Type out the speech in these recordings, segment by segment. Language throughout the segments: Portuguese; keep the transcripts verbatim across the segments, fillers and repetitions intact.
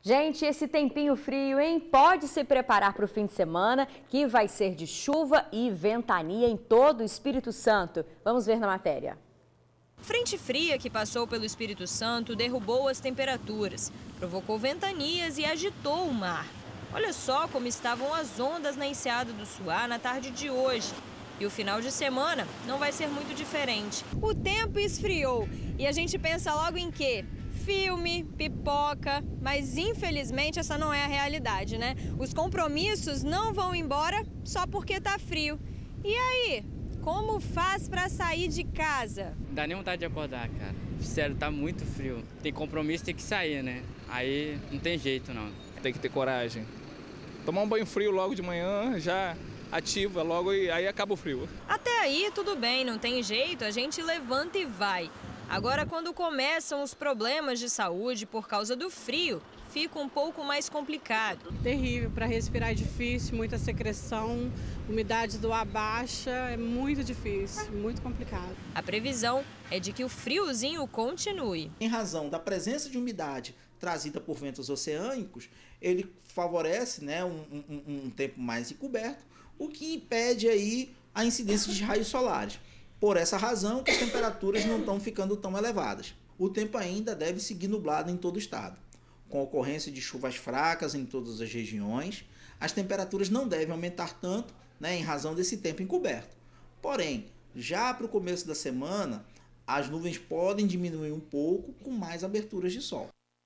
Gente, esse tempinho frio, hein? Pode se preparar para o fim de semana, que vai ser de chuva e ventania em todo o Espírito Santo. Vamos ver na matéria. Frente fria que passou pelo Espírito Santo derrubou as temperaturas, provocou ventanias e agitou o mar. Olha só como estavam as ondas na enseada do Suá na tarde de hoje. E o final de semana não vai ser muito diferente. O tempo esfriou e a gente pensa logo em quê? Filme, pipoca, mas infelizmente essa não é a realidade, né? Os compromissos não vão embora só porque tá frio. E aí, como faz pra sair de casa? Não dá nem vontade de acordar, cara. Sério, tá muito frio. Tem compromisso, tem que sair, né? Aí não tem jeito, não. Tem que ter coragem. Tomar um banho frio logo de manhã, já ativa logo e aí acaba o frio. Até aí tudo bem, não tem jeito, a gente levanta e vai. Agora, quando começam os problemas de saúde por causa do frio, fica um pouco mais complicado. Terrível, para respirar é difícil, muita secreção, umidade do ar baixa, é muito difícil, muito complicado. A previsão é de que o friozinho continue. Em razão da presença de umidade trazida por ventos oceânicos, ele favorece, né, um, um, um tempo mais encoberto, o que impede aí a incidência de raios solares. Por essa razão que as temperaturas não estão ficando tão elevadas. O tempo ainda deve seguir nublado em todo o estado, com ocorrência de chuvas fracas em todas as regiões. As temperaturas não devem aumentar tanto, né, em razão desse tempo encoberto. Porém, já para o começo da semana, as nuvens podem diminuir um pouco com mais aberturas de sol.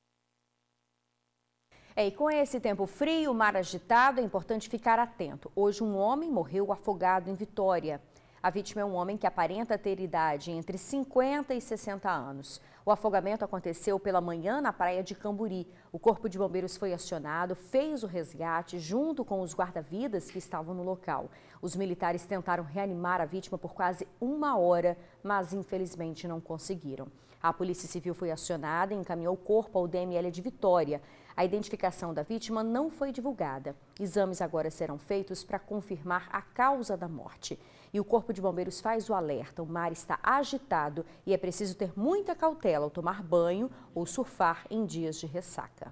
É, e com esse tempo frio, mar agitado, é importante ficar atento. Hoje um homem morreu afogado em Vitória. A vítima é um homem que aparenta ter idade entre cinquenta e sessenta anos. O afogamento aconteceu pela manhã na praia de Camburi. O Corpo de Bombeiros foi acionado, fez o resgate junto com os guarda-vidas que estavam no local. Os militares tentaram reanimar a vítima por quase uma hora, mas infelizmente não conseguiram. A Polícia Civil foi acionada e encaminhou o corpo ao D M L de Vitória. A identificação da vítima não foi divulgada. Exames agora serão feitos para confirmar a causa da morte. E o Corpo de Bombeiros faz o alerta: o mar está agitado e é preciso ter muita cautela ao tomar banho ou surfar em dias de ressaca.